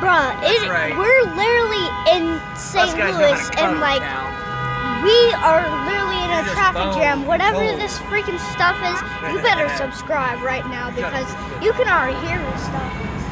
Bruh, right. we're literally in St. Louis, and like, we are literally in a traffic jam. Whatever this freaking stuff is, you better subscribe right now because you can already hear this stuff.